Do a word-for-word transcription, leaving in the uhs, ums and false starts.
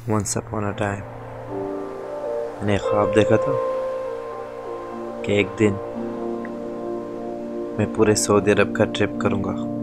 Once upon a time मैंने एक ख्वाब देखा था कि एक दिन मैं पूरे सऊदी अरब का ट्रिप करूंगा।